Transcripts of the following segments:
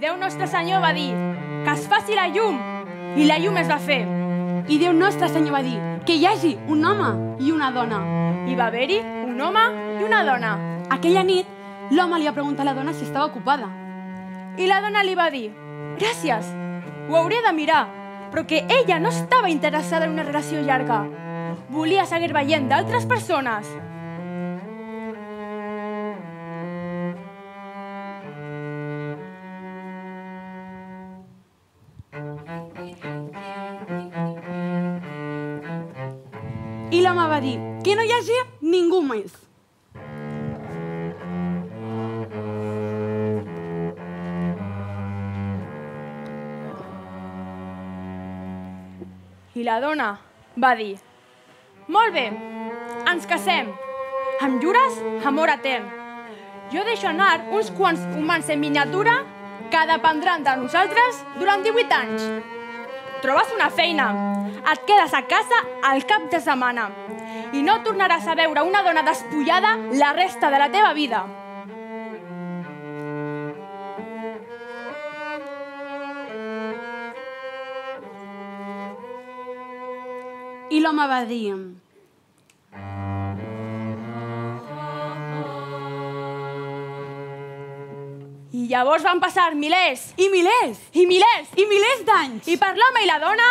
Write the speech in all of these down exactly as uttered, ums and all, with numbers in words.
Déu Nostre Senyor va dir que es faci la llum, i la llum es va fer. I Déu Nostre Senyor va dir que hi hagi un home i una dona. I va haver-hi un home i una dona. Aquella nit, l'home li va preguntar a la dona si estava ocupada. I la dona li va dir, gràcies, ho hauré de mirar, però que ella no estava interessada en una relació llarga. Volia seguir veient d'altres persones. I l'home va dir que no hi hagi ningú més. I la dona va dir, molt bé, ens casem. Em jures amor etern. Jo deixo anar uns quants humans en miniatura que dependran de nosaltres durant divuit anys. Trobes una feina, et quedes a casa al cap de setmana i no tornaràs a veure una dona despullada la resta de la teva vida. I l'home va dir... I llavors van passar milers, I milers, i milers, i milers d'anys. i per l'home i la dona...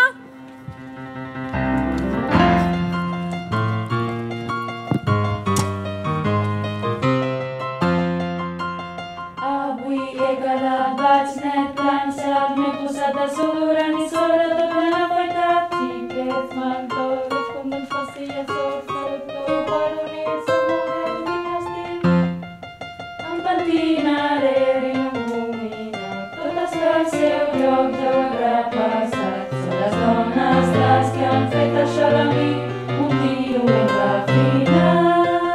Avui he quedat, vaig net planxat, m'he posat desodorant i sobretot m'he afaitat. Xiquets, mantolles, com doncs pastilles, sort, doctor, per unir-se al model i castit. Em pentinaré il·luminat, totes que al seu lloc ja ho he repassat. Són les dones les que han fet això de mi un tio ben refinat.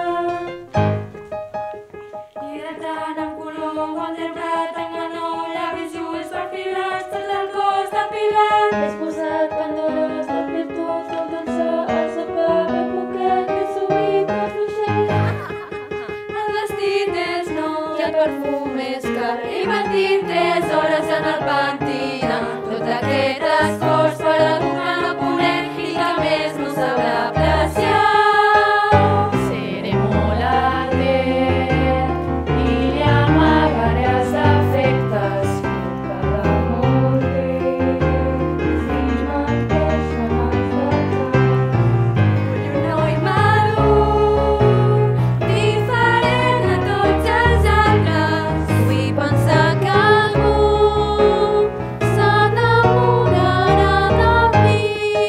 Hidratant amb color Wonderbrat, enganó, llavis i ulls perfilats, tot el cos depilat. T'has posat pandores de virtut, el dolçó, el sopar ben coquet i sovint per fluixet. El vestit és nou i el perfum és car, he invertit tres hores en el pentinat. Tot aquest esforç per algú que no conec i que a més no sabrà apreciar. Seré molt atent i li amagaré els defectes. Cada molt temps i menteixen els detalls. Vull un noi madur, diferent de tots els altres. Vull pensar que algú s'enamorarà de mi.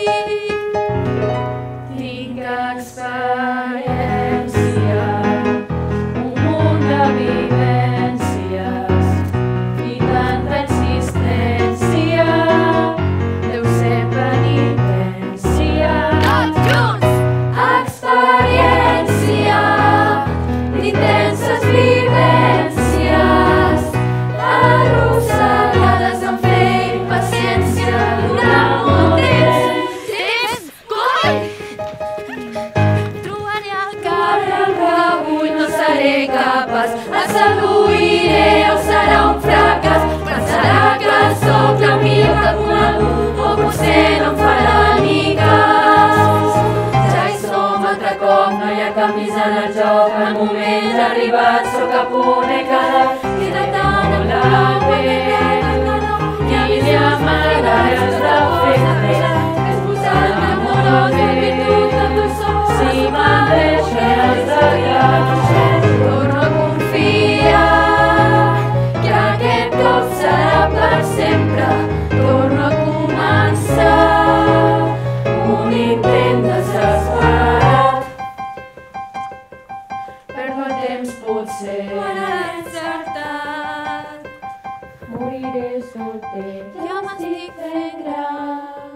Tinc experiència, un munt de vivències i tanta insistència. Deu ser penitència. Tots junts! Experiència d'intenses vivències, arrossegades en fer impaciència durant molt temps. Temps, coi! Trobaré el cap i el rebull, no seré capaç. El seduiré o serà un fracàs. Pensarà que sóc la millor que ha conegut o potser no em farà ni cas. Ja hi som altre cop, no hi ha canvis en el joc. El moment ja ha arribat, sóc a punt, he quedat hidratant amb la pell i li amagaré els defectes. És posat amorós i virtut de dolçor. Si me'n deixa els detalls, torno a confiar que aquest cop serà per sempre. Torno a començar un intent desesperat. Perdo el temps potser per haver encertat. Moriré solter, ja m'estic fent gran.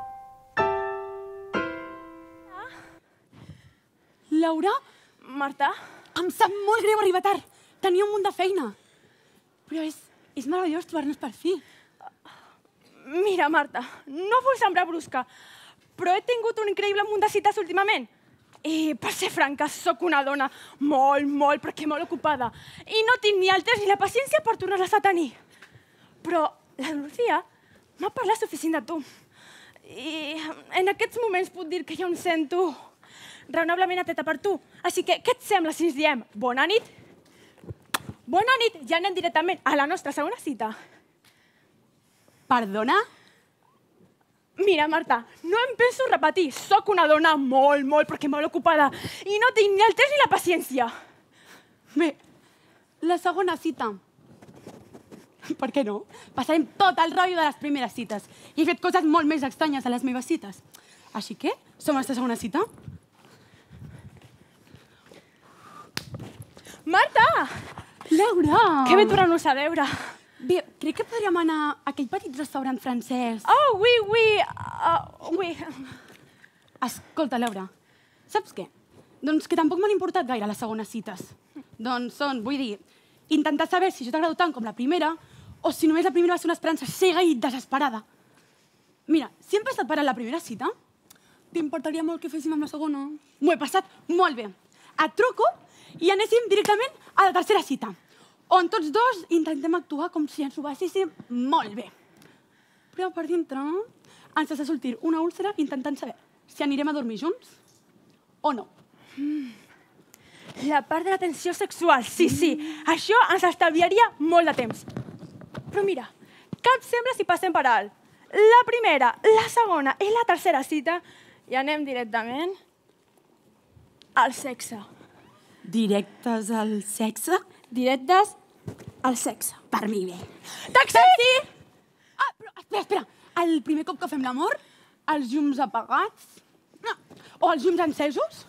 Laura, Marta? em sap molt greu arribar tard. Tenia un munt de feina. Però és, és meravellós trobar-nos per fi. Mira, Marta, no vull semblar brusca, però he tingut un increïble munt de cites últimament. I, per ser franca, sóc una dona molt, molt, perquè molt ocupada. I no tinc ni el temps ni la paciència per tornar-les a tenir. Però la Lucía m'ha parlat suficient de tu. I en aquests moments puc dir que jo em sento raonablement ateta per tu. Així que, què et sembla si ens diem bona nit? Bona nit, ja anem directament a la nostra segona cita. Perdona? Mira, Marta, no em penso repetir. Soc una dona molt, molt, perquè molt ocupada. I no tinc ni el temps ni la paciència. Bé, la segona cita. Per què no? Passarem tot el rotllo de les primeres cites. I he fet coses molt més estranyes a les meves cites. Així que, som a la segona cita? Marta! Laura! Que bé tornar-nos a veure. Bé, crec que podríem anar a aquell petit restaurant francès. Oh, oui, oui. Uh, oui. Escolta, Laura, saps què? Doncs que tampoc m'han importat gaire les segones cites. Doncs són, vull dir, intentar saber si jo t'agrado tant com la primera o si només la primera va ser una esperança cega i desesperada. Mira, si hem passat per a la primera cita, t'importaria molt que féssim amb la segona? M'ho he passat molt bé. Et truco i anéssim directament a la tercera cita, on tots dos intentem actuar com si ens ho passéssim molt bé. Però per dintre ens has de sortir una úlcera intentant saber si anirem a dormir junts o no. Mm. La part de la tensió sexual, sí, sí. Això ens estalviaria molt de temps. Però mira, què et sembla si passem per alt? La primera, la segona i la tercera cita i anem directament al sexe. Directes al sexe? Directes al sexe. Per mi bé. Taxi! Taxi! Ah, però espera, espera. El primer cop que fem l'amor, els llums apagats, no. O els llums encesos,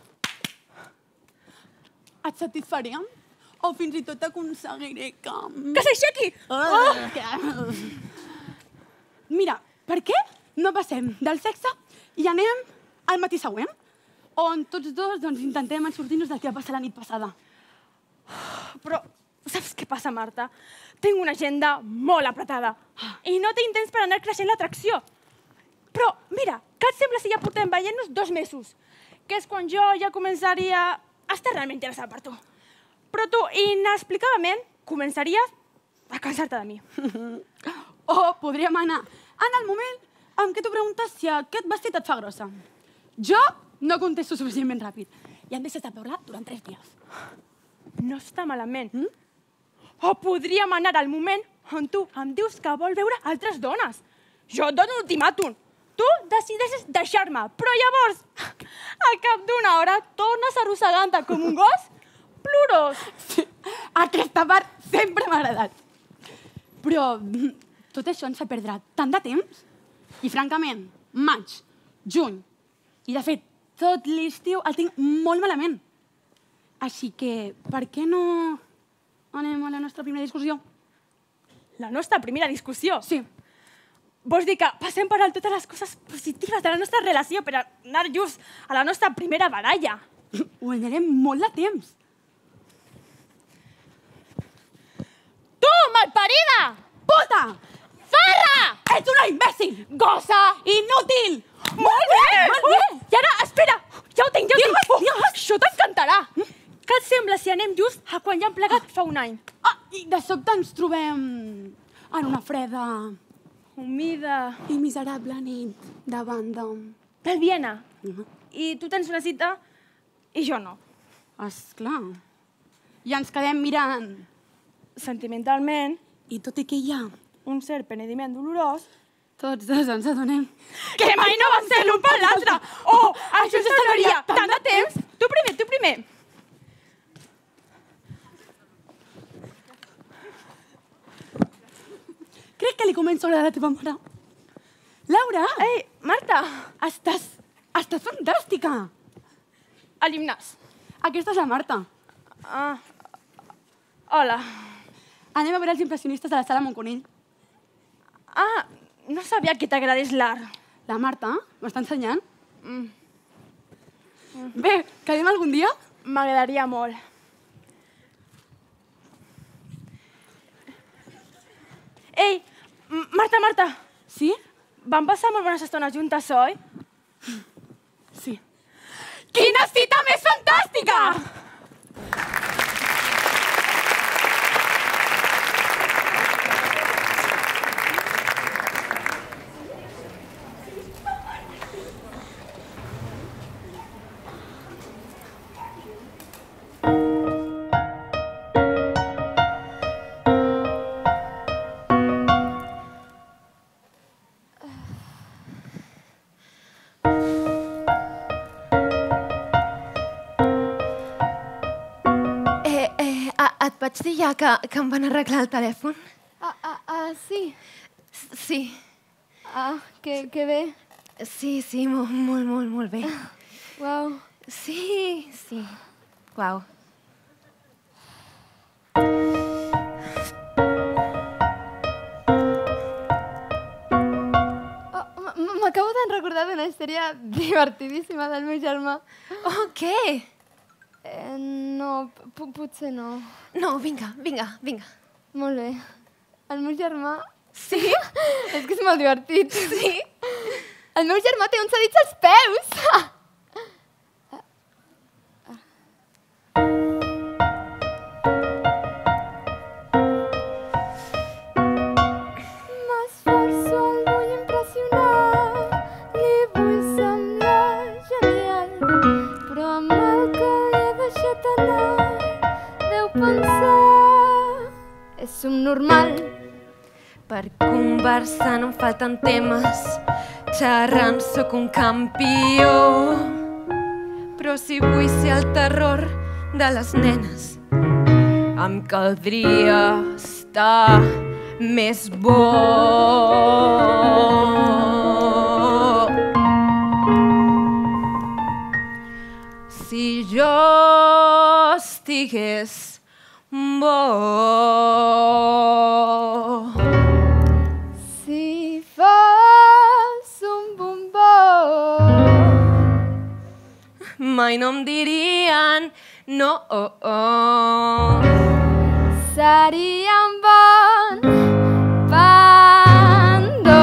et satisfarem? O fins i tot aconseguiré que... Que s'aixequi! Oh! Oh! Mira, per què no passem del sexe i anem al matí següent? On tots dos doncs, intentem sortir-nos del que va passar la nit passada. Però saps què passa, Marta? Tinc una agenda molt apretada i no tinc temps per anar creixent l'atracció. Però, mira, què et sembla si ja portem veient-nos dos mesos? Que és quan jo ja començaria a estar realment interessada per tu. Però tu, inexplicablement, començaries a cansar-te de mi. O podríem anar en el moment en què tu preguntes si aquest vestit et fa grossa. Jo no contesto suficientment ràpid. I em deixes de parlar durant tres dies. No està malament. Mm? O podríem anar al moment on tu em dius que vol veure altres dones. Jo et dono un ultimàtum. Tu decideixes deixar-me, però llavors, al cap d'una hora, tornes arrossegant-te com un gos plorós. Sí, aquesta part sempre m'ha agradat. Però tot això ens fa perdre tant de temps. I francament, maig, juny, i de fet, tot l'estiu el tinc molt malament. Així que, per què no anem a la nostra primera discussió? La nostra primera discussió? Sí. Vols dir que passem per alt totes les coses positives de la nostra relació per anar just a la nostra primera baralla? Guanyarem molt de temps. Tu, malparida! Puta! Farra! Ets una imbècil! Gossa! Inútil! Molt bé! Molt bé! Uh, I ara, espera! Ja ho tinc, ja ho Digues, tinc! digues. Això t'encantarà! Què et sembla si anem just a quan ja hem plegat fa un any? Ah, i de sobte ens trobem en una freda humida i miserable nit davant de... del Viena. Uh-huh. I tu tens una cita i jo no. Esclar. I ens quedem mirant. Sentimentalment, I tot i que hi ha un cert penediment dolorós, tots dos ens adonem que mai no vam ser l'un per l'altre! Oh, això ens salvaria tant de temps! Tu primer, tu primer. Crec que li començo a agradar a la teva mare. Laura! Ei, Marta! Estàs... estàs fantàstica! A l'himnàs. Aquesta és la Marta. Ah, hola. Anem a veure els impressionistes de la sala Montconill. Ah, no sabia que t'agradés l'art. La Marta m'està ensenyant. Mm. Bé, quedem algun dia? M'agradaria molt. Ei, Marta, Marta. Sí? Vam passar molt bones estones juntes, oi? Sí. Quina cita més fantàstica! Et vaig dir ja que, que em van arreglar el telèfon? Ah, ah, ah, sí. Sí. Ah, que, que bé. Sí, sí, molt, molt, molt, molt bé. Uau. Sí, sí. Uau. M'acabo de recordar d'una història divertidíssima del meu germà. Oh, què? Eh, no, potser no. No, vinga, vinga, vinga. Molt bé. El meu germà... Sí? És que és molt divertit. Sí? El meu germà té uns cedits als peus! M'esforço, el vull impressionar, li vull semblar genial, però amb el que li he deixat anar, deu pensar... És subnormal. Per conversar no em falten temes, xerrant sóc un campió. Però si vull ser el terror de les nenes, em caldria estar més bo. Si jo estigués bo. Si fos un bombó, mai no em dirien no. Oh, oh. seria un bon pandó.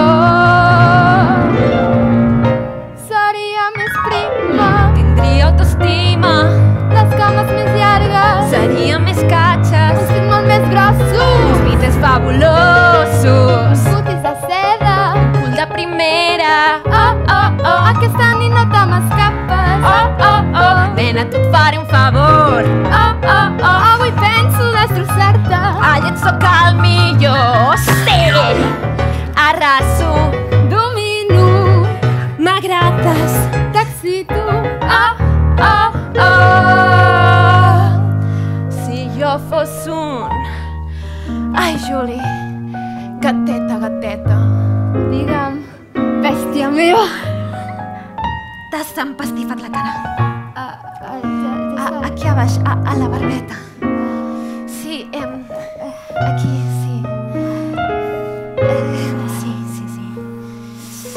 Seria més prima, Tindria autoestima, les cames més llargues, seria més catxes, uns pits molt més grossos, uns mites fabulosos, cutis de seda. cul de primera. Oh, oh, oh, aquesta nit no te m'escapes. Oh, oh, oh, Nena, tu et faré un favor. oh, oh, oh, avui penso destrossar-te. Ai, et sóc el millor. Sí! Arraso, Domino, m'agrades. t'excito. Oh, oh, oh. Si jo fos un... Ai, Juli, gateta, gateta. Digue'm, bèstia meva. T'has empastifat la cara. Ah, ah, ja, ja A, està. aquí a baix, a, a la barbeta. Sí, em... Aquí, sí. Eh, sí, sí, sí.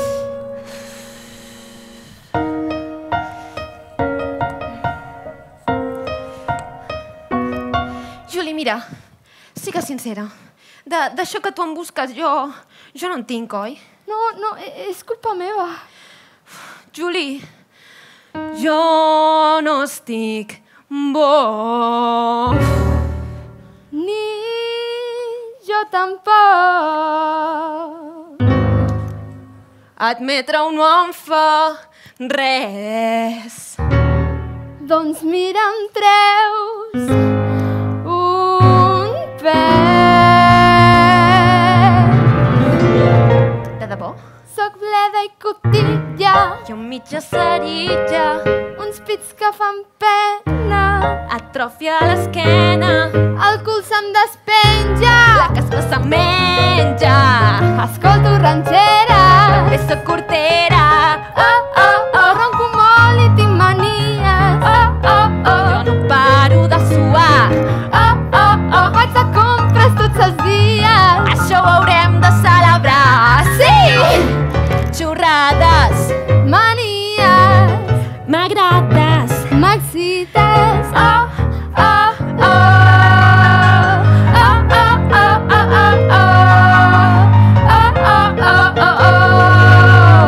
Juli, mira, sigues sincera. De- D'això que tu em busques, jo... Jo no en tinc, oi? No, no, e- és culpa meva. Juli, jo no estic bo. Ni jo tampoc. Admetre un no em fa res. Doncs mira, em treus un pèl. De debò? Soc bleda i cotilla, Jo mitja cerilla, uns pits que fan pena, atròfia a l'esquena, el cul se'm despenja. la caspa se'm menja. Escolto ranxera, També soc cortera. oh, oh, oh, ronco molt i tinc manies. Oh, oh, oh, Jo no paro de suar. oh, oh, oh, vaig de compres tots els dies. Això ho haurem de celebrar. Sí! Xorrades, Manies, m'agrades. m'excites. Oh, oh, oh, oh, oh, oh, oh, oh, oh, oh, oh, oh, oh.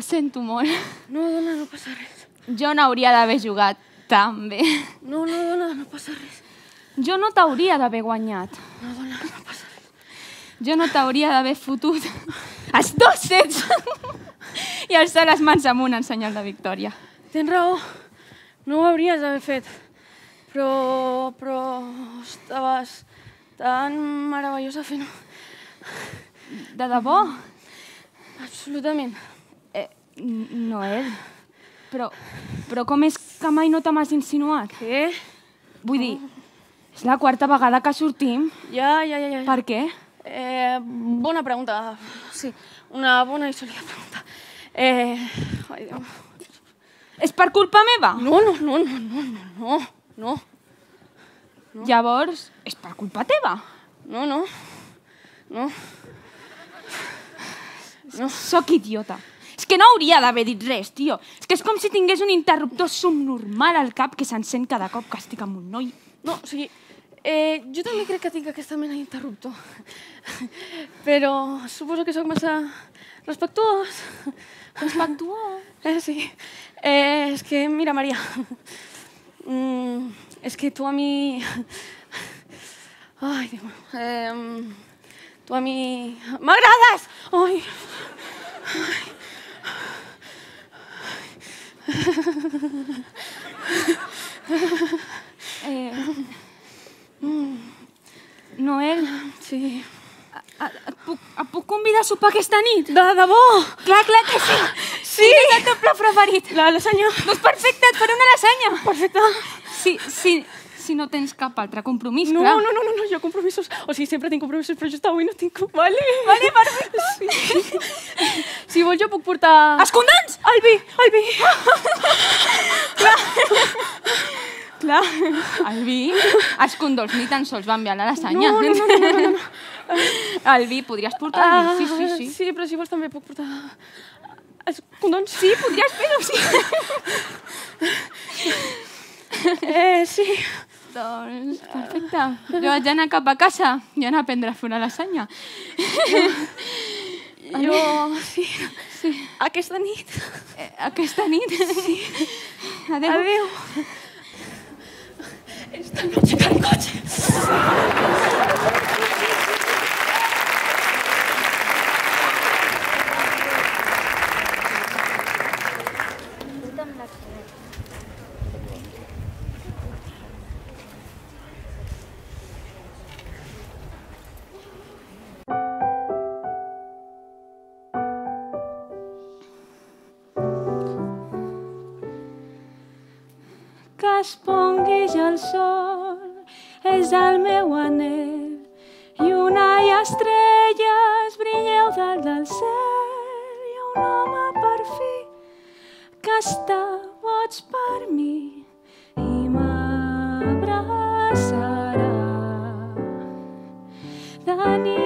sento molt. No, dona, no passa res. Jo n'hauria d'haver jugat tan bé. No, no, dona, no passa res. Jo no t'hauria d'haver guanyat. No, dona, no passa res. Jo no t'hauria d'haver fotut els dos sets i alçar les mans amunt en senyal de victòria. Tens raó. No ho hauries d'haver fet. Però... però... estaves tan meravellosa fent-ho. De debò? Absolutament. Eh, Noel, però, però com és que mai no te m'has insinuat? Què? Vull dir, és la quarta vegada que sortim. Ja, ja, ja, ja. Per què? Eh, bona pregunta. Sí, una bona i sòlida pregunta. Eh... Ai, Déu. És per culpa meva? No, no, no, no, no, no, no. No. Llavors, és per culpa teva? No, no. No. No. Soc idiota. És que no hauria d'haver dit res, tio. És que és com si tingués un interruptor subnormal al cap que s'encén cada cop que estic amb un noi. No, o sigui, eh, jo també crec que tinc aquesta mena d'interruptor. Però suposo que sóc massa respectuós. Respectuós? Eh, sí. Eh, és que, mira, Maria, mm, és que tu a mi... Ai, Déu meu. Eh, tu a mi... M'agrades! Ai... Ai... Eh, Noel, sí. a, a, et, puc, et puc convidar a sopar aquesta nit? De debò! Clar, clar que sí! Sí! Quin és el teu plat preferit? La lasanya. Doncs perfecte, et faré una lasanya. Perfecte. Sí, sí, si no tens cap altre compromís, No, clar. no, no, no, no, jo compromisos... O sigui, sempre tinc compromisos, però just avui no tinc... Vale. Vale, perfecte. Sí. Si vols jo puc portar... Escondents! El vi, el vi. Clar. Clar, el vi, els condols ni tan sols van enviar la lasanya. No, no, no, no, no, no. El vi, podries portar el vi, sí, sí, sí. Sí, però si vols també puc portar... Els condons. Sí, podries fer-ho, sí. Eh, sí. Doncs, perfecte. Jo vaig anar cap a casa i anar a aprendre a fer una lasanya. Jo, sí. Sí. Aquesta nit. Eh, Aquesta nit. Sí. Adéu. Adéu. Esta noche con el coche. Que es pongui ja el sol és el meu anhel, lluna i estrelles brilleu dalt del cel. Hi ha un home per fi que està boig per mi i m'abraçarà de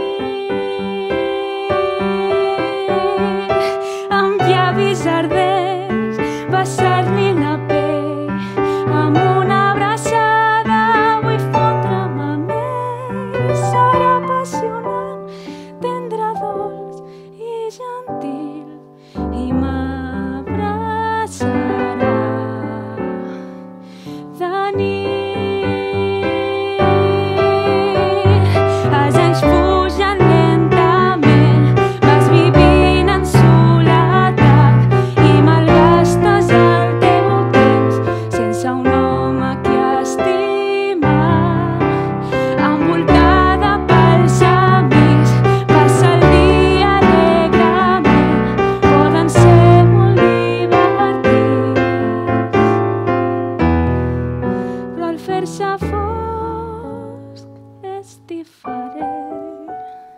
nit amb llavis ardents, besar-li la pell amb una abraçada, vull fotre'm amb ell. Serà apassionant, tendre, dolç i gentil i m'abraçarà de nit. Els anys pugen lentament, vas vivint en soledat i malgastes el teu temps sense un home que estimar. Envoltada pels amics, passa el dia alegrement, poden ser molt divertits, però al fer-se fosc és diferent.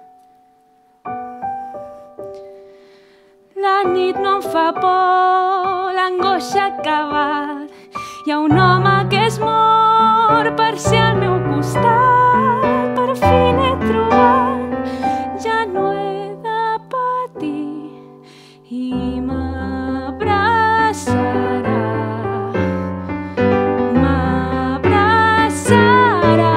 La nit no em fa por, l'angoixa ha acabat. Hi ha un home que és mort per ser al meu costat. Per fi l'he trobat, ja no he de patir i m'abraçarà. M'abraçarà.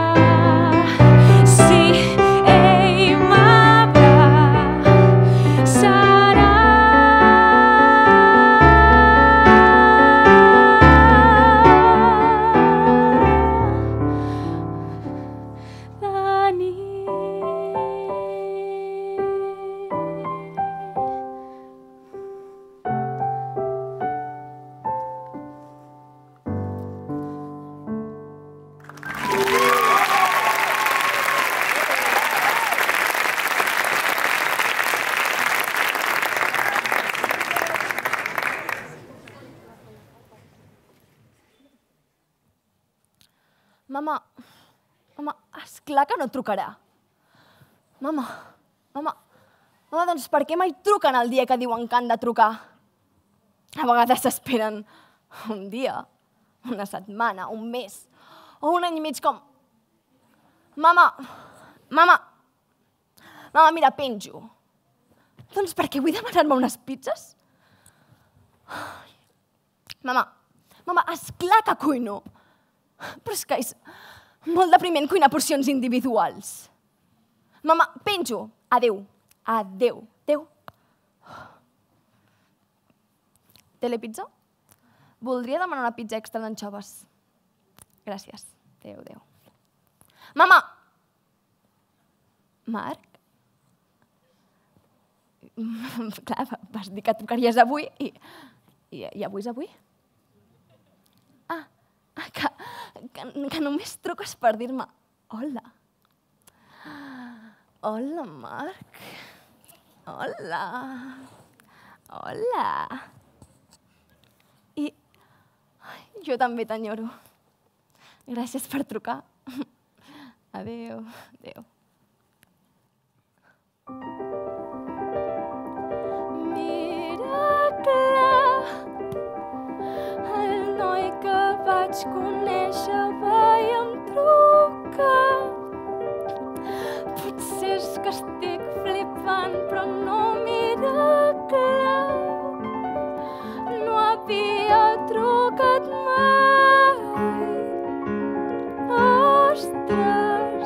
Sí, ell m'abraçarà. Mama, mama, esclar que no trucarà. Mama, mama, mama, doncs per què mai truquen el dia que diuen que han de trucar? A vegades s'esperen un dia, una setmana, un mes, o un any i mig com... Mama, mama, mama, mira, penjo. Doncs per què vull demanar-me unes pizzas? Mama, mama, esclar que cuino. Però és que és molt depriment cuinar porcions individuals. Mama, penjo. Adéu, adéu, adéu. Telepizza? Voldria demanar una pizza extra d'anxoves. Gràcies. Adéu, adéu. Mama! Marc? Clar, vas dir que trucaries avui i, i, i avui és avui? Ah, que, que, que només truques per dir-me hola. Hola, Marc. Hola. Hola. I ai, jo també t'enyoro. Gràcies per trucar. Adéu, adéu. El noi que vaig conèixer va i em truca. Potser és que estic flipant, però no mira clar. No havia trucat mai. Ostres!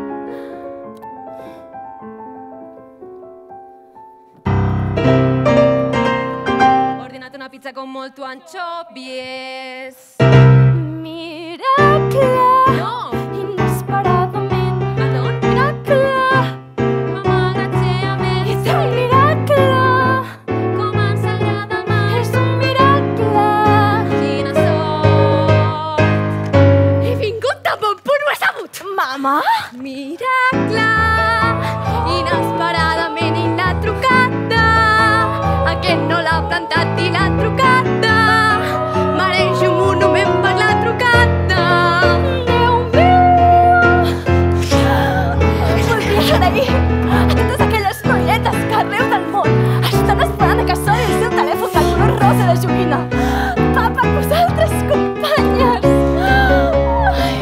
Una pizza con molto anchovies. Miracle! No! Inesperadament. Perdón? Miracle! M'agradaciament. És un miracle! Com ens agrada el mar. És un miracle! Quina sort! He vingut de bon punt, ho he sabut! Mama! Miracle! Inesperadament i l'ha trucada. Aquest no l'ha plantat i l'ha trucada. Mereix un monument per la trucada. Déu meu! Voldria agrair a totes aquelles noietes que arreu del món estan esperant que soni el seu telèfon de color rosa de joguina. Va per vosaltres, companyes! Ai.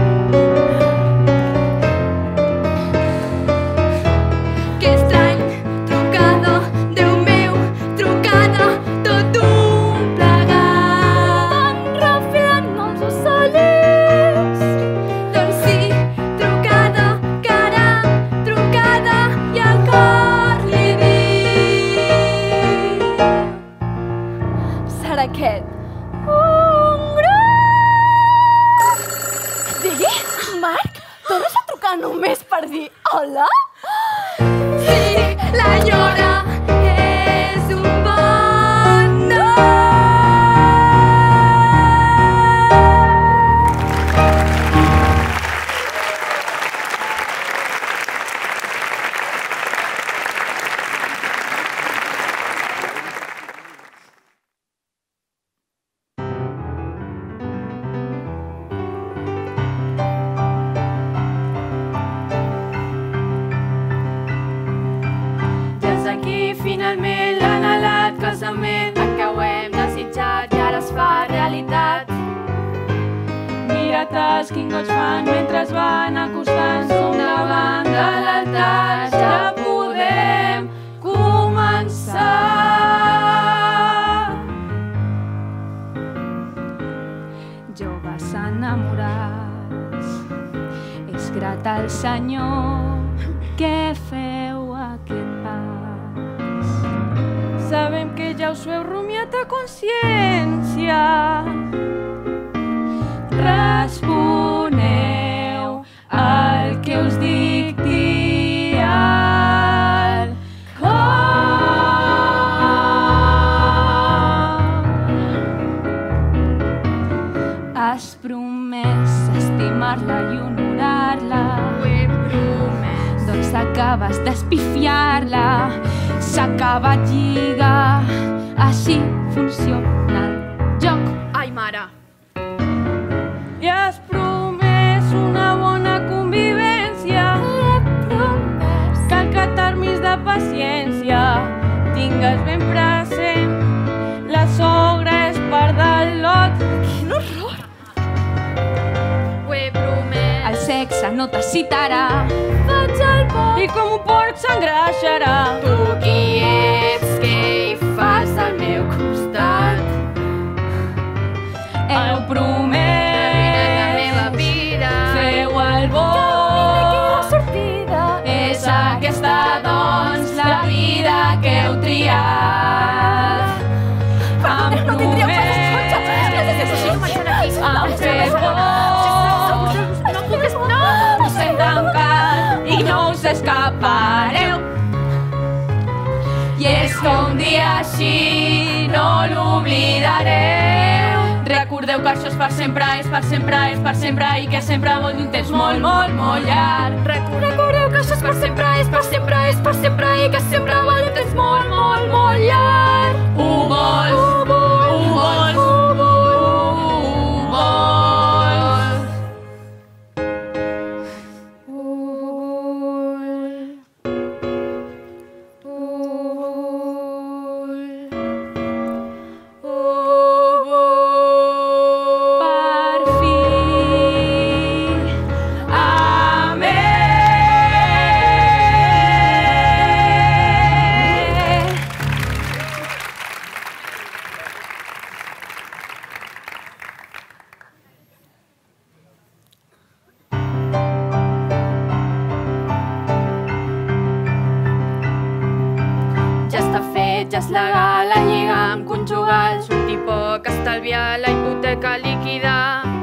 Que estrany, trucada, Déu meu, trucada, tot un plegat. Van refilant els ocellets. Doncs sí, trucada, caram, trucada, i el cor li diu. Serà aquest. Un gran... Digui, Marc, tornes a trucar només per dir hola? Sí, l'enyora és un bon nom. Ja és aquí finalment l'anhelat casament, el que ho hem desitjat i ara es fa realitat. Mira't els quin goig fan mentre es van acostant, som davant de l'altar, ja podem començar. Joves enamorats, és grat al Senyor que feu aquest pas. Sabem que ja us ho heu rumiat a consciència. Responeu al que us dicti el cor. Has promès estimar-la i honorar-la. Ho he promès. Doncs acabes d'espifiar-la. S'ha acabat lligar. Així funciona el joc. Ai, mare. I has promès paciència, tingues ben present, la sogra és part del lot. Quin horror! Ho he promès. El sexe no t'excitarà. Vaig al pont. I com un porc s'engreixarà. Tu qui ets, què hi fas al meu costat? Heu promès La meva vida. feu el bo. La sortida És aquesta, doncs, la vida que heu triat. Em no tindríeu pas promès em fer bo. No puc estar. Us hem tancat i no us escapareu. I és que un dia així no l'oblidareu. Recordeu que això és per sempre, és per sempre, és per sempre i que sempre vol dir un temps molt, molt, molt llarg. Recordeu que això és per sempre, és per sempre, és per sempre i que sempre vol un temps molt, molt, molt llarg. Ho vols, ho vols, ho vols, ho vols. Per fi. Amén. Ja està fet, ja és legal, el lligam conjugal, sortir poc, estalviar, la hipoteca líquida.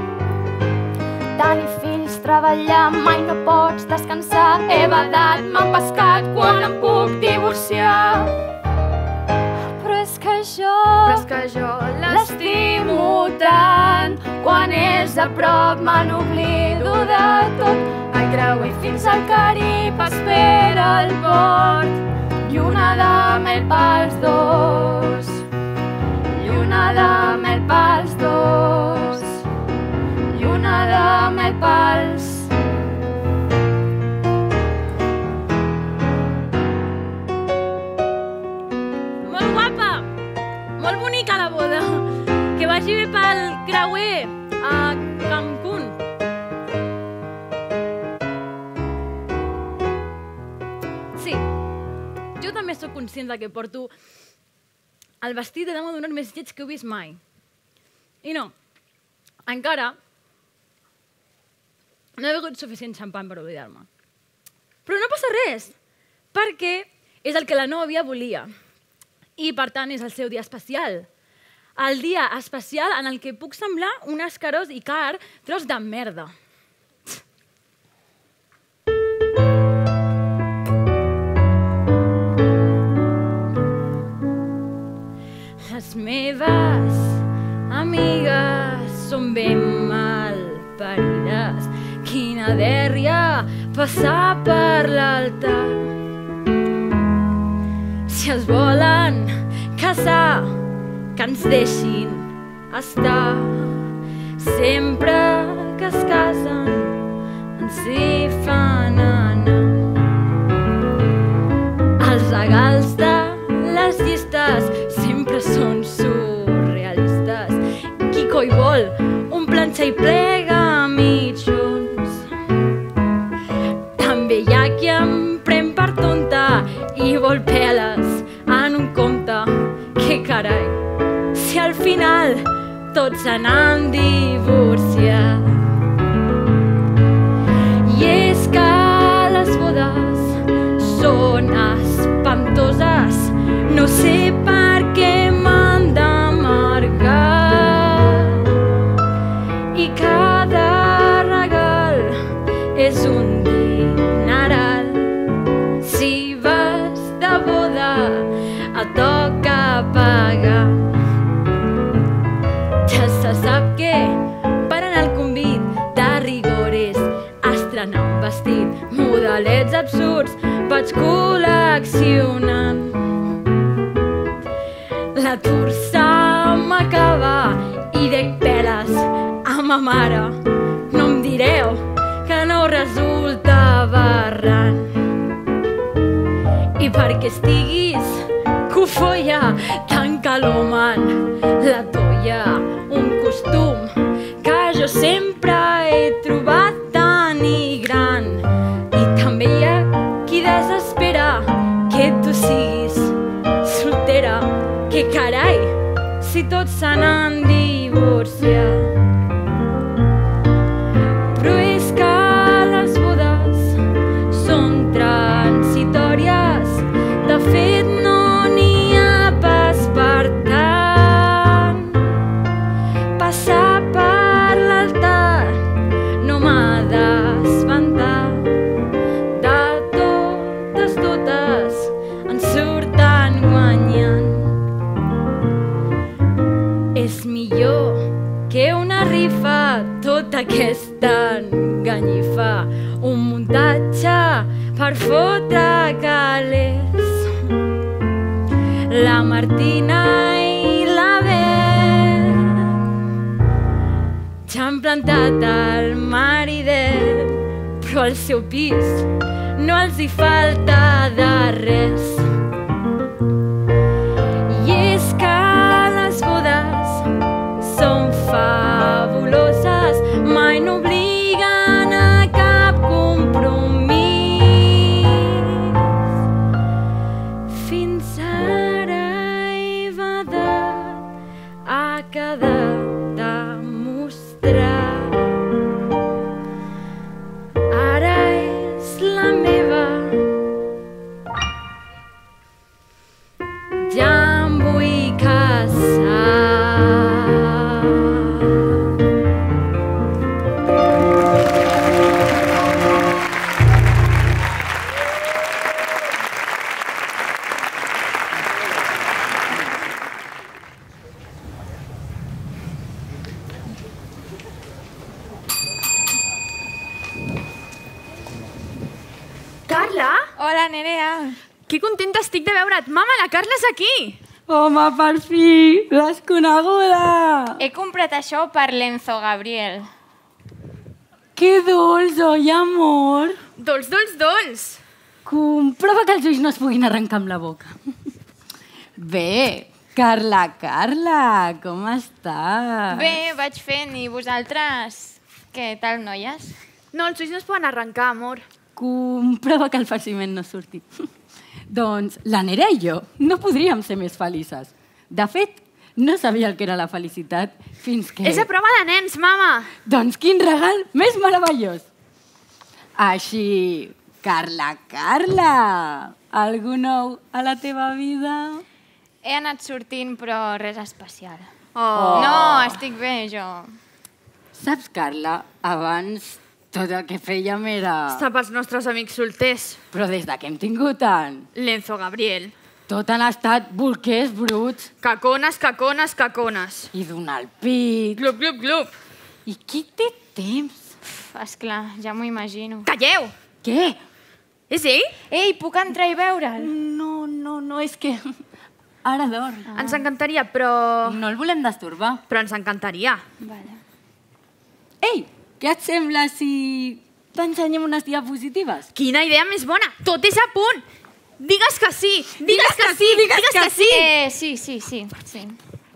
Tenir fills, treballar, mai no pots descansar. He badat, m'han pescat, quan em puc divorciar. Però és que jo Però és que jo l'estimo tant. Quan és a prop me n'oblido de tot. el creuer Fins al Carib espera el port. Lluna de mel pels dos. Lluna de mel pels dos. Lluna de mel pels. Molt guapa, molt bonica la boda. Que vagi bé pel creuer a Cancún. Sí, jo també sóc conscient de que porto el vestit de dama d'honor més lleig que he vist mai. I no, encara no he begut suficient xampany per oblidar-me. Però no passa res, perquè és el que la nòvia volia. I, per tant, és el seu dia especial. El dia especial en el que puc semblar un escarós i car tros de merda. Les meves amigues són ben malparides. Quina dèria passar per l'altar. Si es volen casar, que ens deixin estar. Sempre que es casen, ens hi fan anar. Els regals de les llistes sempre són surrealistes. Qui coi vol un planxa i plega mitjons. També hi ha qui em pren per tonta i vol peles en un compte. Que carai, si al final tots se n'han divorciat. I és que les bodes són espantoses. No sé per què m'han d'amargar. I cada regal és un dineral. Si vas de boda et toca pagar. Ja se sap que per anar al convit de rigor és estrenar un vestit. Modelets absurds vaig col·leccionant. L'atur se m'acaba i dec peles a ma mare. No em direu que no resulta aberrant. I perquè estiguis cofoia, tan calor, man. La toia, un costum que jo sempre he trobat tan i gran. I també hi ha qui desespera que tu siguis soltera. Que carai, si tots se n'han divorciat. Però és que les bodes són transitòries. De fet, no n'hi ha pas per tant. Passar per l'altar no m'ha d'espantar. De totes, totes en surten guanyant. És millor que una rifa tota aquesta enganyifa. Un muntatge per fotre calés. La Martina i la Bet ja han plantat el maridet, però al seu pis no els hi falta de res. I és que les bodes són fabuloses, mai no obliguen a cap compromís. Fins ara he badat, ha quedat demostrat. Ara és la meva, ja em vull casar. Carla? Hola, Nerea. Que contenta estic de veure't. Mama, la Carla és aquí. Home, per fi! L'has coneguda! He comprat això per l'Enzo Gabriel. Que dolç, oi, amor? Dolç, dolç, dolç. Comprova que els ulls no es puguin arrencar amb la boca. Bé, Carla, Carla, com estàs? Bé, vaig fent. I vosaltres? Què tal, noies? No, els ulls no es poden arrencar, amor. Comprova que el farciment no surti. Doncs la Nerea i jo no podríem ser més felices. De fet, no sabia el que era la felicitat fins que... És a prova de nens, mama. Doncs quin regal més meravellós. Així, Carla, Carla, algú nou a la teva vida? He anat sortint, però res especial. Oh. No, estic bé, jo. Saps, Carla, abans tot el que fèiem era... Està pels nostres amics solters. Però des de que hem tingut tant, L'Enzo Gabriel. tot han estat bolquers bruts Cacones, cacones, cacones. i donar el pit. Glup, glup, glup. I qui té temps? Esclar, ja m'ho imagino. Calleu! Què? És ell? Ei, puc entrar i veure'l? No, no, no, és que ara dorm. Ah. Ens encantaria, però... No el volem destorbar. Però ens encantaria. Vale. Ei, què et sembla si t'ensenyem unes diapositives? Quina idea més bona! Tot és a punt! Digues que sí! Digues que sí! Digues que sí! Eh, sí, sí, sí. sí.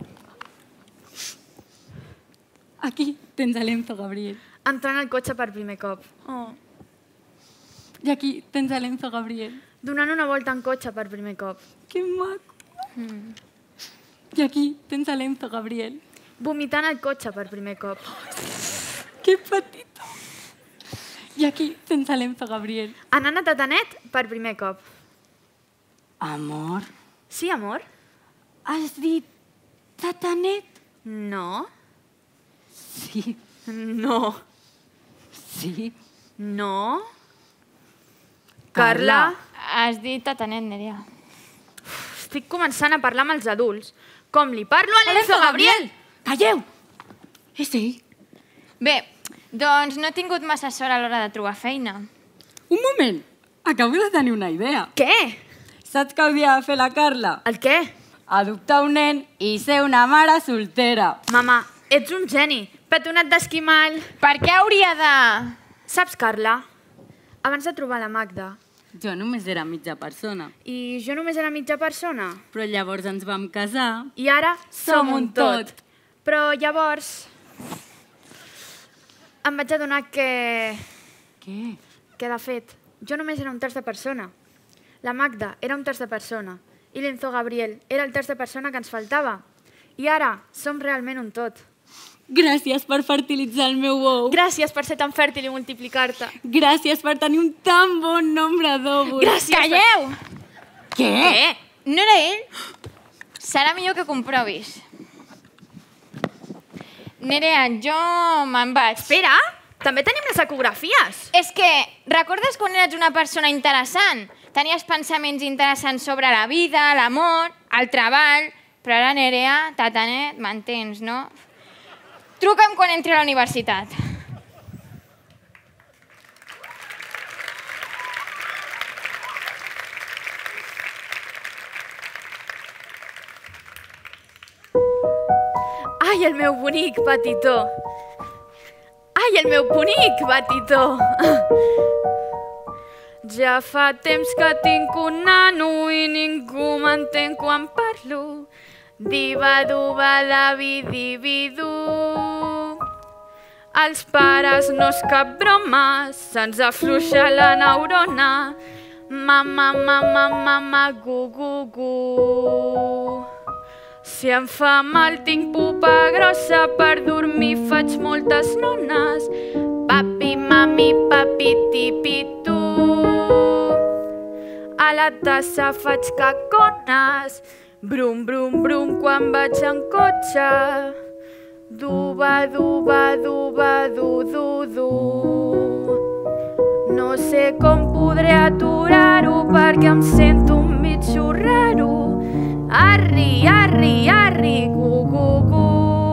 Aquí tens l'Enzo Gabriel. Entrant al cotxe per primer cop. Oh. I aquí tens l'Enzo Gabriel. Donant una volta en cotxe per primer cop. Que maco. Mm. I aquí tens l'Enzo Gabriel. Vomitant al cotxe per primer cop. Que petita. I aquí tens l'Enzo Gabriel. Anant a Tatanet per primer cop. Amor, Sí, amor? has dit Tatanet? No. Sí, No. sí. No. Carla. Carla. Has dit Tatanet, Nerea. Estic començant a parlar amb els adults. Com li parlo a l'Enzo Gabriel? Calleu! És ell. Bé, doncs no he tingut massa sort a l'hora de trobar feina. Un moment, acabo de tenir una idea. Què? Saps què hauria de fer la Carla? El què? Adoptar un nen i ser una mare soltera. Mama, ets un geni. Petonat d'esquimal. Per què hauria de... Saps, Carla? Abans de trobar la Magda, Jo només era mitja persona. I jo només era mitja persona. Però llavors ens vam casar. I ara som un tot. Però llavors em vaig adonar que... Què? que de fet jo només era un terç de persona. La Magda era un terç de persona i l'Enzo Gabriel era el terç de persona que ens faltava. I ara som realment un tot. Gràcies per fertilitzar el meu ou. Gràcies per ser tan fèrtil i multiplicar-te. Gràcies per tenir un tan bon nombre d'òvuls. Gràcies. Calleu! Què? Què? No era ell? Serà millor que comprovis. Nerea, jo me'n vaig. Espera, també tenim les ecografies. És que recordes quan eres una persona interessant? Tenies pensaments interessants sobre la vida, l'amor, el treball, però ara, Nerea, tatanet, m'entens, no? Truca'm quan entri a la universitat. Ai, el meu bonic petitó. Ai, el meu bonic petitó. Ja fa temps que tinc un nano i ningú m'entén quan parlo. Diva, duva, davi, dividu. Els pares no és cap broma, se'ns afluixa la neurona. Mama, mama, mama, gu, gu, gu. Si em fa mal tinc pupa grossa, per dormir faig moltes nones. Papi, mami, papi, tipi, tu. A la tassa faig cacones. Brum, brum, brum, quan vaig en cotxe. Duba, duba, duba, du, du, du. No sé com podré aturar-ho perquè em sento un mitjo raro. Arri, arri, arri, gu, gu, gu.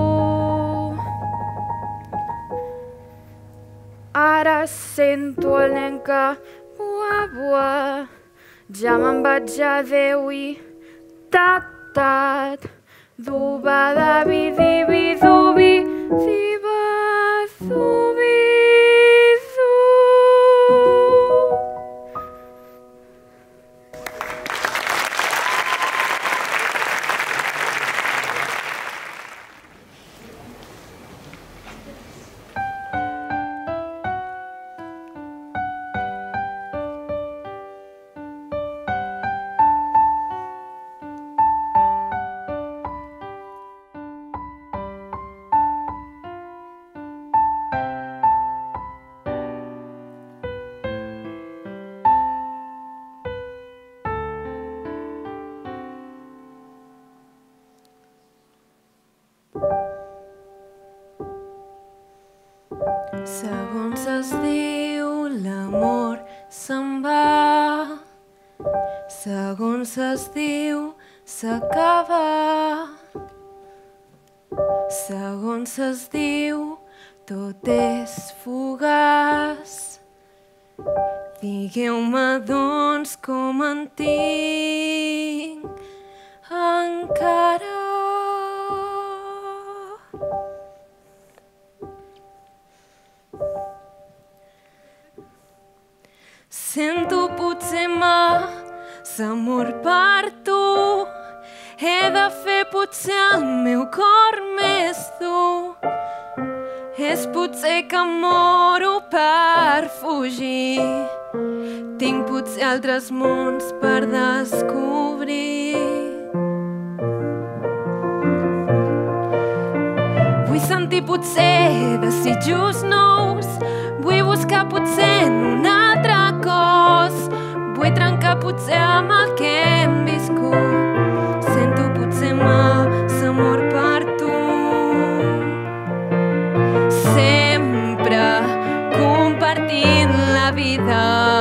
Ara sento el nen que bua, bua. Ja me'n vaig, adeu i tat, tat. Duba, davi, divi, dubi, diva, dubi, du. Segons es diu, l'amor se'n va. Segons es diu, s'acaba. Segons es diu, tot és fugaç. Digueu-me, doncs, com en tinc encara. Sento potser massa amor per tu. He de fer potser el meu cor més dur. És potser que moro per fugir. Tinc potser altres mons per descobrir. Vull sentir potser desitjos nous. Vull buscar potser en un altre cos. Vull trencar potser amb el que hem viscut. Sento potser massa amor per tu. Sempre compartint la vida.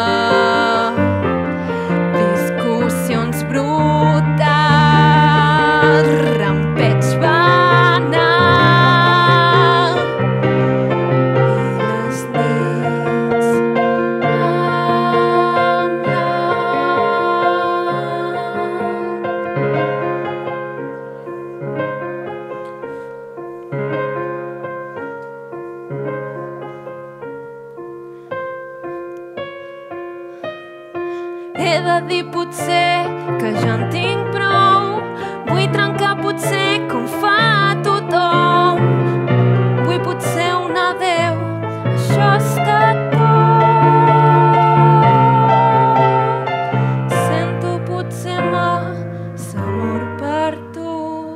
Discussions brutals, rampeig banal. I les nits amb l'altre. he de dir potser que ja en tinc prou. Vull trencar potser com fa tothom. Vull potser un adeu, això ha estat tot. Sento potser massa amor per tu.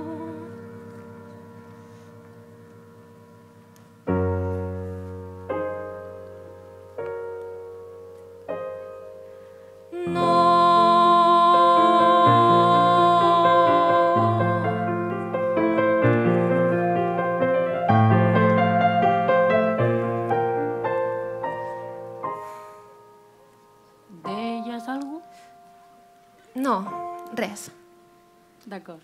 Deies alguna cosa? No, res. D'acord.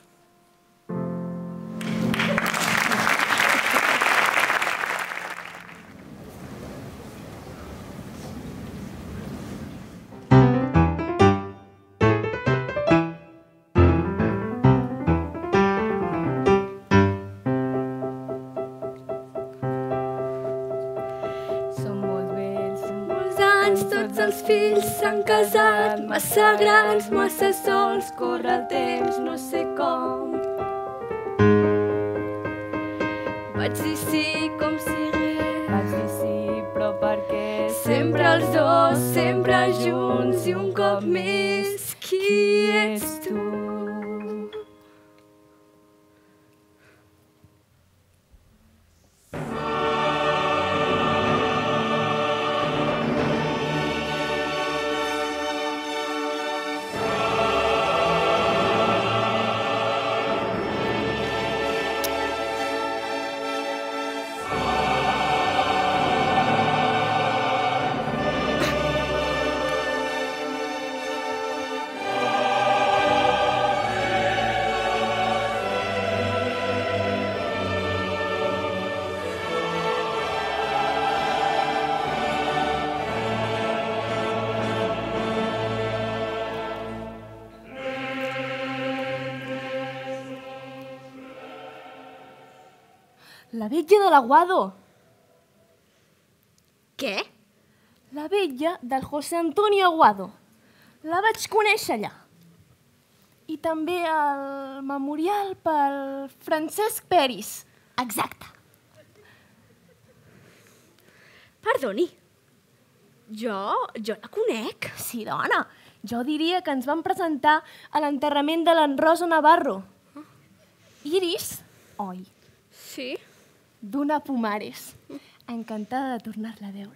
Som molt vells, som molts anys, tots els fills s'han casat, massa grans, massa sols, corre el temps, no sé com. Vaig dir sí com si res, vaig dir sí, però per què? Sempre els dos, sempre junts i un cop més, qui ets tu? La vetlla de l'Aguado. Què? La vetlla del José Antonio Aguado. La vaig conèixer allà. I també el memorial pel Francesc Peris. Exacte. Perdoni, jo, jo la conec. Sí, dona. Jo diria que ens van presentar a l'enterrament de l'en Rosa Navarro. Iris, oi, Sí? d'una Pumares. Encantada de tornar-la a veure.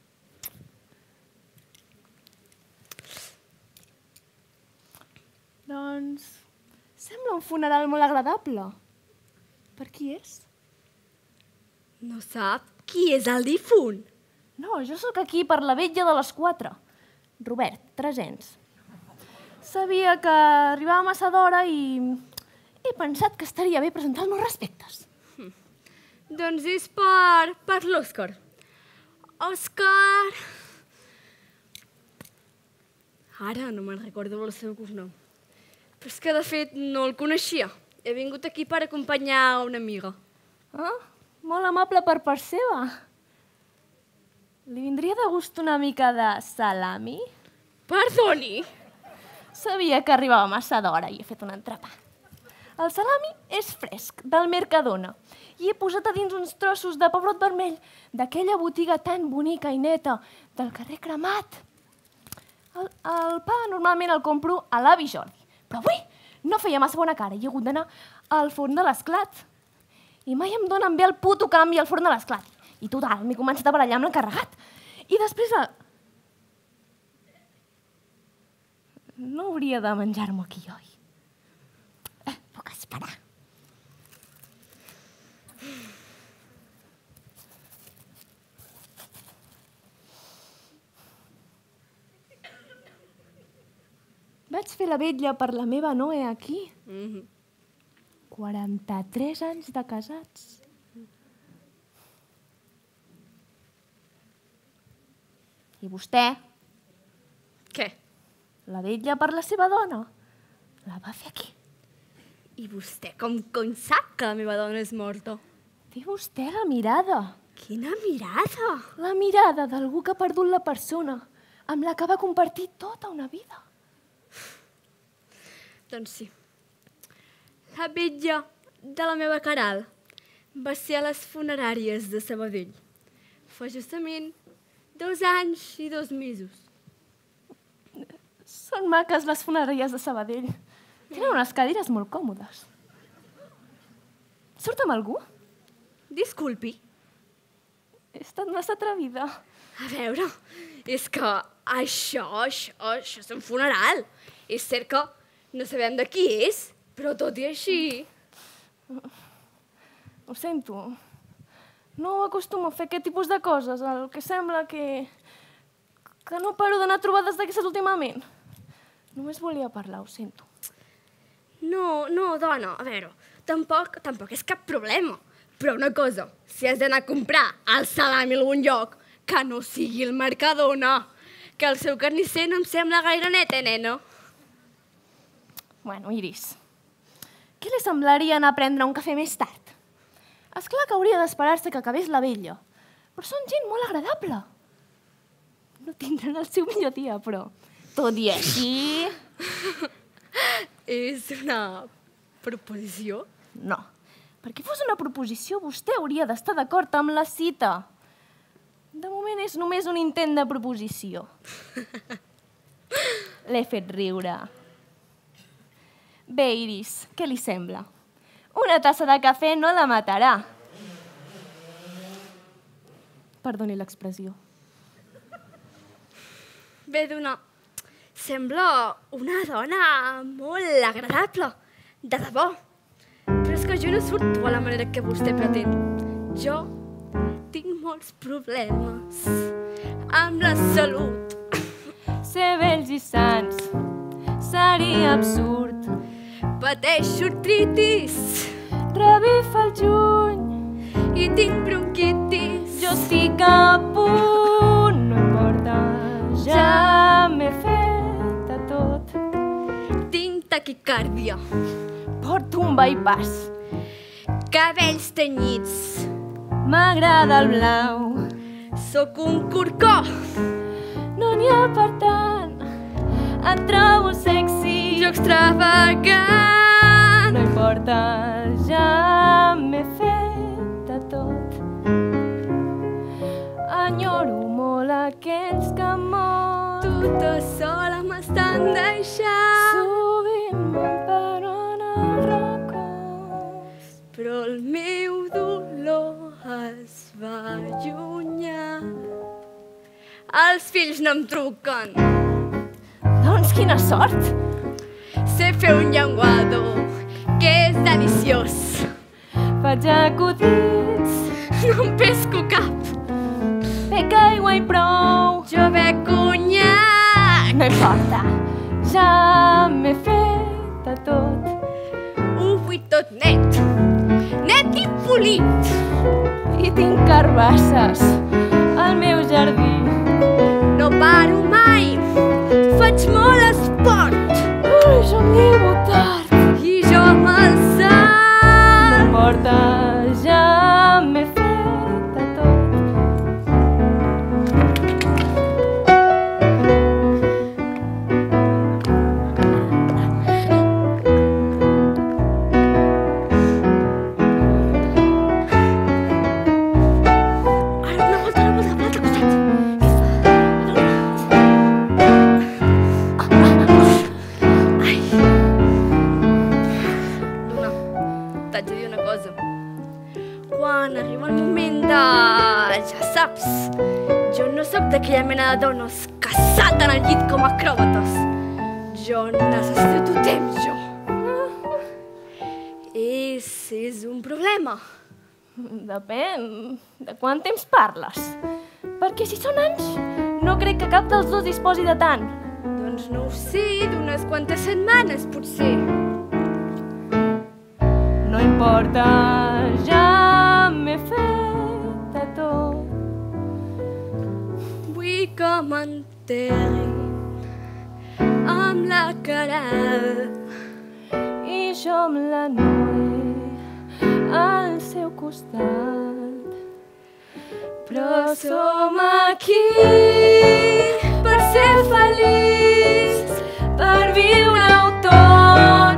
Doncs sembla un funeral molt agradable. Per qui és? No sap qui és el difunt? No, jo sóc aquí per la vetlla de les quatre. Robert, tres-cents. Sabia que arribava massa d'hora i he pensat que estaria bé presentar els meus respectes. Doncs és per, per l'Òscar. Òscar... Ara no me'n recordo el seu cognom. Però és que, de fet, no el coneixia. He vingut aquí per acompanyar una amiga. Ah, molt amable per part seva. Li vindria de gust una mica de salami? Perdoni? Sabia que arribava massa d'hora i he fet un entrepà. El salami és fresc, del Mercadona, i he posat a dins uns trossos de pebrot vermell d'aquella botiga tan bonica i neta del carrer Cremat. El, el pa normalment el compro a l'avi Jordi, però avui no feia massa bona cara i he hagut d'anar al forn de l'Esclat. I mai em donen bé el puto canvi al forn de l'Esclat. I total, m'he començat a barallar amb l'encarregat. I després... A... No hauria de menjar-m'ho aquí, oi? Eh, puc esperar. Vaig fer la vetlla per la meva Noe aquí. Mm-hmm. quaranta-tres anys de casats. I vostè, Què? la vetlla per la seva dona, la va fer aquí. I vostè com cony sap que la meva dona és morta? Té vostè la mirada. Quina mirada! La mirada d'algú que ha perdut la persona amb la que va compartir tota una vida. Doncs sí. La vetlla de la meva Caral va ser a les funeràries de Sabadell. Fa justament dos anys i dos mesos. Són maques les funeràries de Sabadell. Tenen unes cadires molt còmodes. Surt amb algú? Disculpi. He estat massa atrevida. A veure, és que això, això, això és un funeral. És cert que no sabem de qui és, però tot i així... Ho sento. No acostumo a fer aquest tipus de coses, el que sembla que... que no paro d'anar a trobades d'aquestes últimament. Només volia parlar, ho sento. No, no, dona, a veure, tampoc, tampoc és cap problema. Però una cosa, si has d'anar a comprar el salami a algun lloc, que no sigui el Mercadona, que el seu carnisser no em sembla gaire net, eh, nena? Bueno, Iris, què li semblaria anar a prendre un cafè més tard? Esclar que hauria d'esperar-se que acabés la vetlla, però són gent molt agradable. No tindran el seu millor dia, però tot i així... És una proposició? No. Perquè fos una proposició, vostè hauria d'estar d'acord amb la cita. De moment és només un intent de proposició. L'he fet riure. Bé, Iris, què li sembla? Una tassa de cafè no la matarà. Perdoni l'expressió. Bé, dona, sembla una dona molt agradable, de debò. Però és que jo no surto a la manera que vostè pretén. Jo tinc molts problemes amb la salut. Ser vells i sants seria absurd. Pateixo artritis, revifa el juny i tinc bronquitis. Jo estic a punt, no importa, ja m'he fet de tot. Tinc taquicàrdia, porto un bypass, cabells tenyits, m'agrada el blau, sóc un corcó, no n'hi ha per tant, et trobo sexy, jo extravagant. No importa, ja m'he fet de tot. Enyoro molt aquells que molt tota sola m'estan deixant. Sovint m'emparen els records, però el meu dolor es va allunyar. Els fills no em truquen. Doncs quina sort! Sé fer un llenguado, que és deliciós. Faig acudits, no em pesco cap. Bec aigua i prou. Jo bec conyac. No importa, ja m'he fet de tot. Ho vull tot net, net i polit. I tinc carbasses al meu jardí. No paro mai, faig molt esport. Ui, jo em llevo tard. I jo m'alçat. No importa, ja m'he fet de tot. Ara una volta, una volta, una volta, t'haig de dir una cosa. Quan arriba el moment de... ja saps, jo no sóc d'aquella mena de dones que salten al llit com acròbates. Jo necessito temps, jo. És, és un problema. Depèn de quant temps parles. Perquè si són anys, no crec que cap dels dos disposi de tant. Doncs no ho sé, d'unes quantes setmanes, potser. No importa, ja m'he fet de tot. Vull que m'enterrin amb la Caral i jo amb la Noé al seu costat. Però som aquí per ser feliç, per viure-ho tot.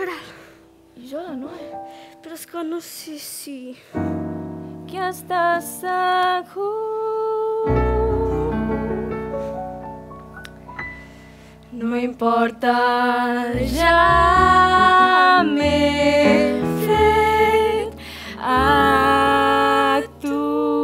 Caral. I jo la Noe. Però és que no sé si... Que estàs segur? No importa, ja m'he fet a tu.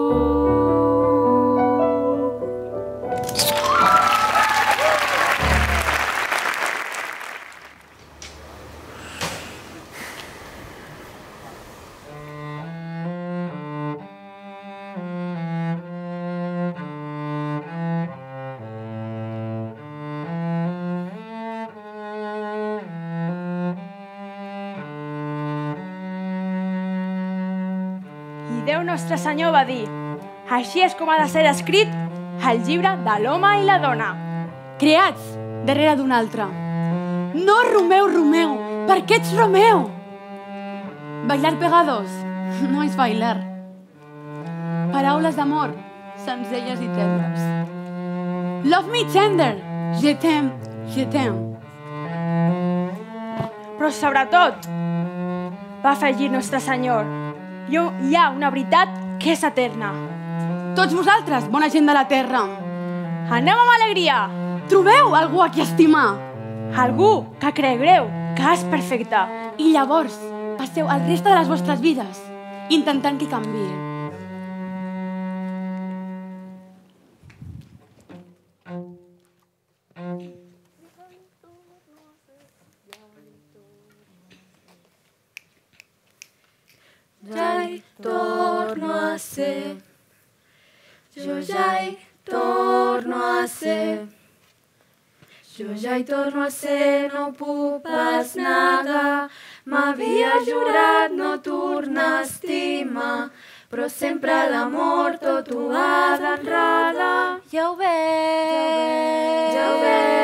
Déu Nostre Senyor va dir: així és com ha de ser escrit el llibre de l'home i la dona. Creats darrere d'un altre. No, Romeu, Romeu, per què ets Romeu? Bailar pegados no és bailar. Paraules d'amor, senzilles i tendres. Love me tender, je t'aime, je t'aime. Però sobretot, va afegir Nostre Senyor, hi ha una veritat que és eterna. Tots vosaltres, bona gent de la terra, anem amb alegria. Trobeu algú a qui estimar. Algú que cregueu que és perfecte. I llavors passeu el reste de les vostres vides intentant que canviï. Ja hi torno a ser, jo ja hi torno a ser, jo ja hi torno a ser, no ho puc pas negar. M'havia jurat no tornar a estimar, però sempre l'amor tot ho ha d'enredar. Ja ho veus, Ja ho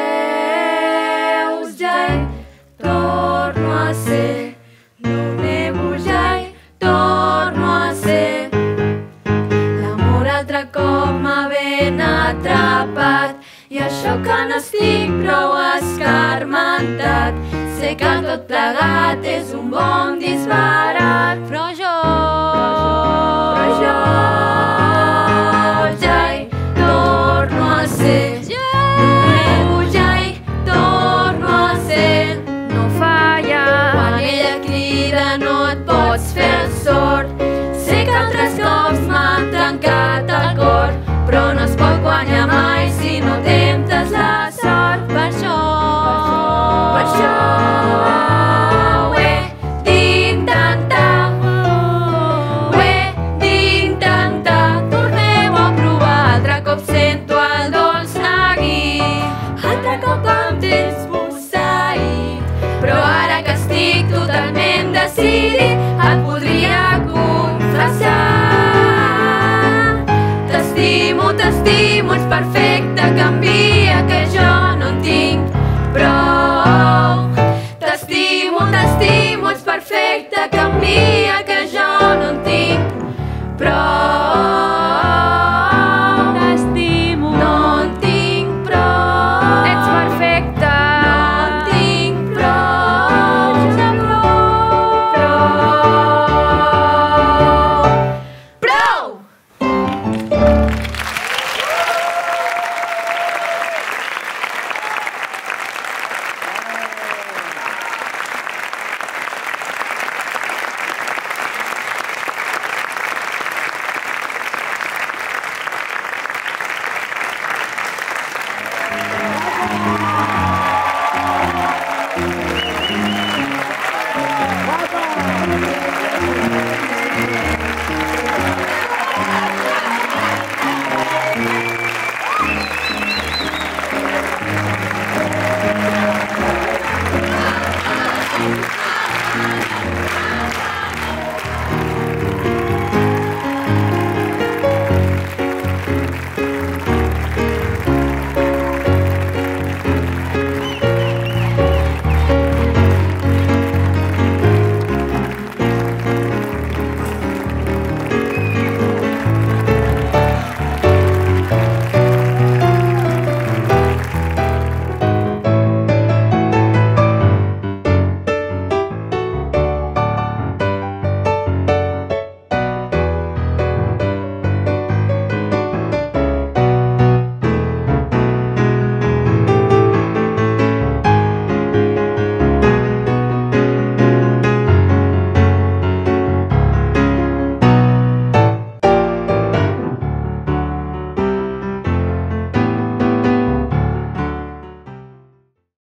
veus, ja hi torno a ser, no nego, ja hi torno a ser. L'amor altre cop m'ha ben atrapat i això que no estic prou escarmentat. Sé que tot plegat és un bon disbarat, però jo... però jo ja hi torno a ser. No nego, ja hi torno a ser. No falla. Quan ella crida no et pots fer el sord. Sé que altres cops m'han trencat el cor, però no es pot guanyar mai si no temptes la sort. Per això... Per això ho he d'intentar, ho he d'intentar. Tornem a provar, altre cop sento el dolç neguit, altre cop em tens posseït, però ara que estic totalment decidit et podria confessar. T'estimo, t'estimo, ets perfecte, canvia que jo no en tinc prou. T'estimo, t'estimo, ets perfecte, canvia que jo no en tinc prou.